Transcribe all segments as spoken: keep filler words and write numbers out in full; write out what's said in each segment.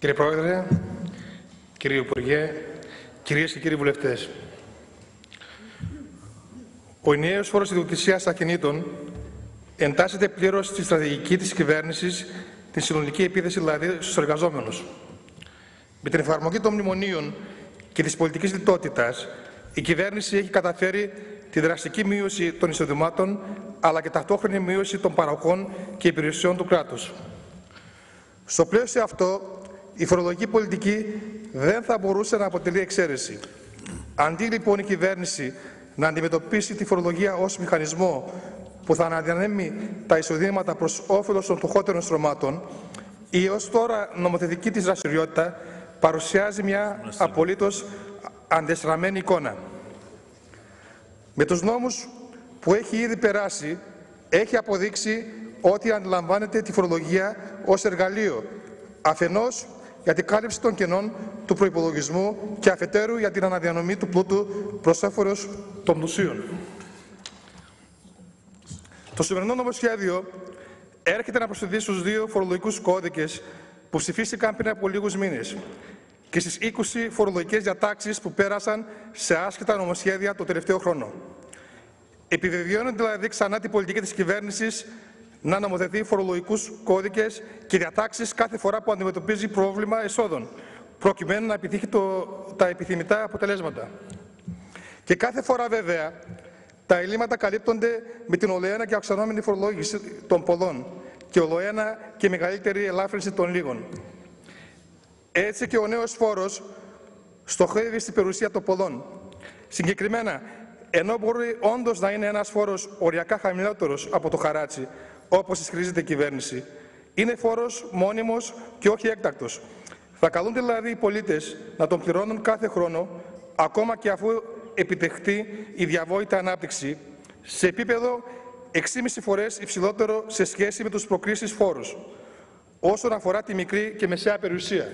Κύριε Πρόεδρε, κύριε Υπουργέ, κυρίες και κύριοι βουλευτές, ο ενιαίος φόρος ιδιοκτησίας ακινήτων εντάσσεται πλήρως στη στρατηγική της κυβέρνησης, τη συνολική επίθεση δηλαδή στους εργαζόμενους. Με την εφαρμογή των μνημονίων και της πολιτικής λιτότητας, η κυβέρνηση έχει καταφέρει τη δραστική μείωση των εισοδημάτων, αλλά και ταυτόχρονη μείωση των παροχών και υπηρεσιών του κράτους. Στο πλαίσιο αυτό, η φορολογική πολιτική δεν θα μπορούσε να αποτελεί εξαίρεση. Αντί λοιπόν η κυβέρνηση να αντιμετωπίσει τη φορολογία ως μηχανισμό που θα αναδιανέμει τα εισοδήματα προς όφελος των φτωχότερων στρωμάτων, η ως τώρα νομοθετική της δραστηριότητα παρουσιάζει μια απολύτως αντεστραμμένη εικόνα. Με τους νόμους που έχει ήδη περάσει, έχει αποδείξει ότι αντιλαμβάνεται τη φορολογία ως εργαλείο, αφενός για την κάλυψη των κενών του προϋπολογισμού και αφετέρου για την αναδιανομή του πλούτου προς όφελος των πλουσίων. Το σημερινό νομοσχέδιο έρχεται να προσθεθεί στους δύο φορολογικούς κώδικες που ψηφίστηκαν πριν από λίγους μήνες και στις είκοσι φορολογικές διατάξεις που πέρασαν σε άσχετα νομοσχέδια το τελευταίο χρόνο. Επιβεβαιώνει δηλαδή ξανά την πολιτική της κυβέρνησης να νομοθετεί φορολογικούς κώδικες και διατάξεις κάθε φορά που αντιμετωπίζει πρόβλημα εσόδων, προκειμένου να επιτύχει το, τα επιθυμητά αποτελέσματα. Και κάθε φορά βέβαια τα ελλείμματα καλύπτονται με την ολοένα και αυξανόμενη φορολόγηση των πολλών και ολοένα και μεγαλύτερη ελάφρυνση των λίγων. Έτσι και ο νέος φόρος στοχεύει στην περιουσία των πολλών. Συγκεκριμένα, ενώ μπορεί όντως να είναι ένας φόρος οριακά χαμηλότερος από το χαράτσι, όπως ισχυρίζεται η κυβέρνηση, είναι φόρος μόνιμος και όχι έκτακτος. Θα καλούνται δηλαδή οι πολίτες να τον πληρώνουν κάθε χρόνο, ακόμα και αφού επιτευχθεί η διαβόητη ανάπτυξη, σε επίπεδο έξι και μισή φορές υψηλότερο σε σχέση με τους προκρίσεις φόρους, όσον αφορά τη μικρή και μεσαία περιουσία.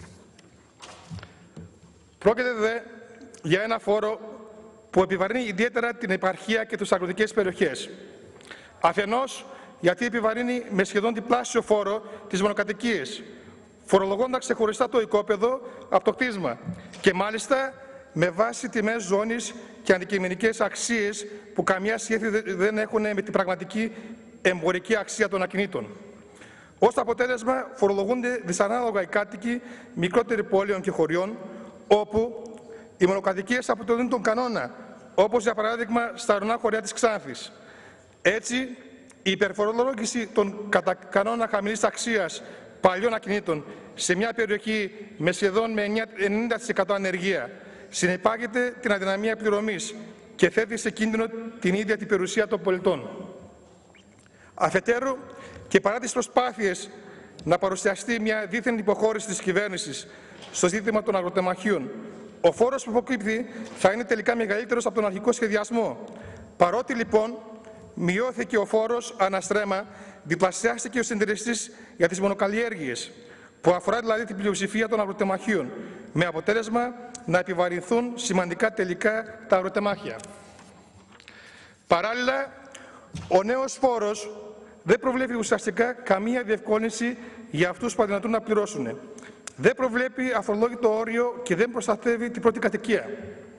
Πρόκειται δε για ένα φόρο που επιβαρύνει ιδιαίτερα την επαρχία και τις αγροτικές περιοχές. Αφενός, γιατί επιβαρύνει με σχεδόν διπλάσιο φόρο τις μονοκατοικίες, φορολογώντας ξεχωριστά το οικόπεδο από το κτίσμα και μάλιστα με βάση τιμές ζώνης και αντικειμενικές αξίες που καμία σχέση δεν έχουν με την πραγματική εμπορική αξία των ακινήτων. Ως αποτέλεσμα, φορολογούνται δυσανάλογα οι κάτοικοι μικρότερων πόλεων και χωριών, όπου οι μονοκατοικίες αποτελούν τον κανόνα, όπως για παράδειγμα στα ορεινά χωριά της Ξάνθης. Έτσι, η υπερφορολόγηση των κατά κανόνα χαμηλής αξίας παλιών ακινήτων σε μια περιοχή με σχεδόν με ενενήντα τοις εκατό ανεργία συνεπάγεται την αδυναμία πληρωμής και θέτει σε κίνδυνο την ίδια την περιουσία των πολιτών. Αφετέρου, και παρά τις προσπάθειες να παρουσιαστεί μια δίθεν υποχώρηση της κυβέρνησης στο ζήτημα των αγροτεμαχίων, ο φόρος που αποκύπτει θα είναι τελικά μεγαλύτερος από τον αρχικό σχεδιασμό. Παρότι λοιπόν μειώθηκε ο φόρος αναστρέμα, διπλασιάστηκε ο συντελεστής για τις μονοκαλλιέργειες, που αφορά δηλαδή την πλειοψηφία των αγροτεμαχίων, με αποτέλεσμα να επιβαρυνθούν σημαντικά τελικά τα αγροτεμάχια. Παράλληλα, ο νέος φόρος δεν προβλέπει ουσιαστικά καμία διευκόλυνση για αυτούς που αδυνατούν να πληρώσουν. Δεν προβλέπει αφορολόγητο όριο και δεν προστατεύει την πρώτη κατοικία.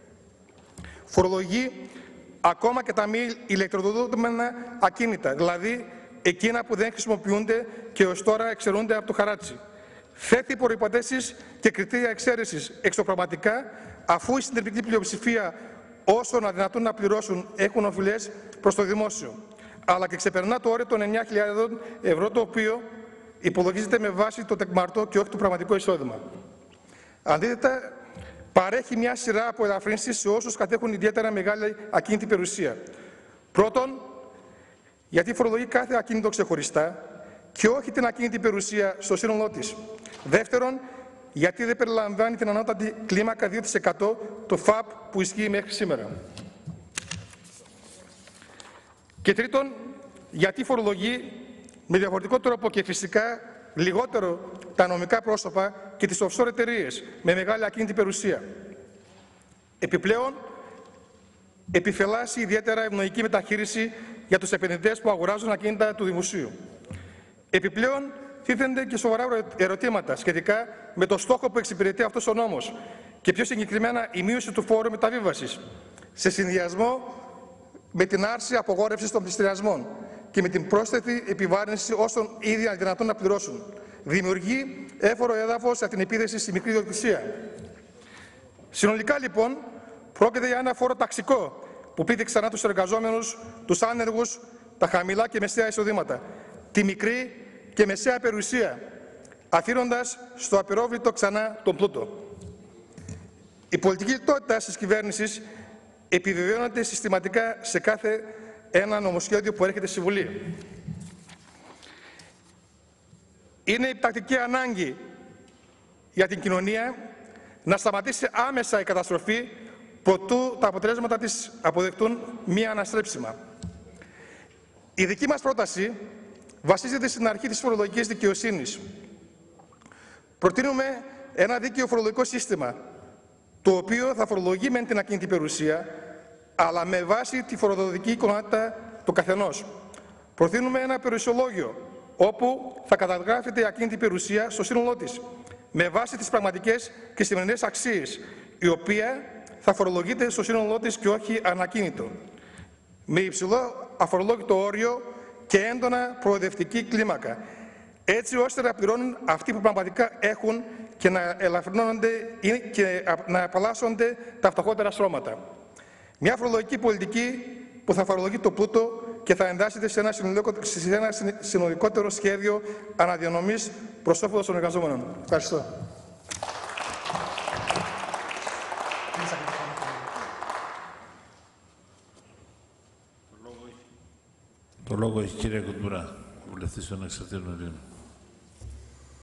Φορολογεί ακόμα και τα μη ηλεκτροδοτούμενα ακίνητα, δηλαδή εκείνα που δεν χρησιμοποιούνται και ως τώρα εξαιρούνται από το χαράτσι. Θέτει προϋποθέσεις και κριτήρια εξαίρεσης εξωπραγματικά, αφού η συντριπτική πλειοψηφία όσων αδυνατούν να πληρώσουν έχουν οφειλές προς το δημόσιο, αλλά και ξεπερνά το όριο των εννιά χιλιάδες ευρώ, το οποίο υπολογίζεται με βάση το τεκμαρτό και όχι το πραγματικό εισόδημα. Αντίθετα, παρέχει μια σειρά από ελαφρύνσεις σε όσους κατέχουν ιδιαίτερα μεγάλη ακίνητη περιουσία. Πρώτον, γιατί φορολογεί κάθε ακίνητο ξεχωριστά και όχι την ακίνητη περιουσία στο σύνολό της. Δεύτερον, γιατί δεν περιλαμβάνει την ανώτατη κλίμακα δύο τοις εκατό, το ΦΑΠ που ισχύει μέχρι σήμερα. Και τρίτον, γιατί φορολογεί με διαφορετικό τρόπο και φυσικά λιγότερο τα νομικά πρόσωπα και τις offshore εταιρείες με μεγάλη ακίνητη περιουσία. Επιπλέον, επιφυλάσσει ιδιαίτερα ευνοϊκή μεταχείριση για τους επενδυτές που αγοράζουν ακίνητα του δημοσίου. Επιπλέον, τίθενται και σοβαρά ερωτήματα σχετικά με το στόχο που εξυπηρετεί αυτός ο νόμος και πιο συγκεκριμένα η μείωση του φόρου μεταβίβασης, σε συνδυασμό με την άρση απογόρευσης των πληστηριασμών και με την πρόσθετη επιβάρυνση όσων ήδη είναι δυνατόν να πληρώσουν. Δημιουργεί έφορο έδαφος για την επίδεση στη μικρή ιδιοκτησία. Συνολικά, λοιπόν, πρόκειται για ένα φόρο ταξικό που πλήττει ξανά τους εργαζόμενους, τους άνεργους, τα χαμηλά και μεσαία εισοδήματα, τη μικρή και μεσαία περιουσία, αφήνοντας στο απειρόβλητο ξανά τον πλούτο. Η πολιτική λιτότητα της κυβέρνησης επιβεβαιώνεται συστηματικά σε κάθε ένα νομοσχέδιο που έρχεται στη Βουλή. Είναι επιτακτική ανάγκη για την κοινωνία να σταματήσει άμεσα η καταστροφή προτού τα αποτελέσματα της αποδεκτούν μία αναστρέψιμα. Η δική μας πρόταση βασίζεται στην αρχή της φορολογικής δικαιοσύνης. Προτείνουμε ένα δίκαιο φορολογικό σύστημα, το οποίο θα φορολογεί μεν την ακίνητη περιουσία, αλλά με βάση τη φορολογική ικανότητα του καθενός. Προτείνουμε ένα περιουσιολόγιο, όπου θα καταγράφεται η ακίνητη περιουσία στο σύνολό της, με βάση τις πραγματικές και σημερινές αξίες, η οποία θα φορολογείται στο σύνολό της και όχι ανακίνητο, με υψηλό αφορολόγητο όριο και έντονα προοδευτική κλίμακα, έτσι ώστε να πληρώνουν αυτοί που πραγματικά έχουν και να ελαφρύνονται και να απαλλάσσονται τα φτωχότερα στρώματα. Μια φορολογική πολιτική που θα φορολογεί το πλούτο και θα εντάσσεται σε ένα, σε ένα συνολικότερο σχέδιο αναδιανομής προς όφελος των εργαζόμενων. Ευχαριστώ. Το λόγο έχει η κυρία Κουτμπουρά, βουλευτής των Εξαρτήτων Ελλήνων.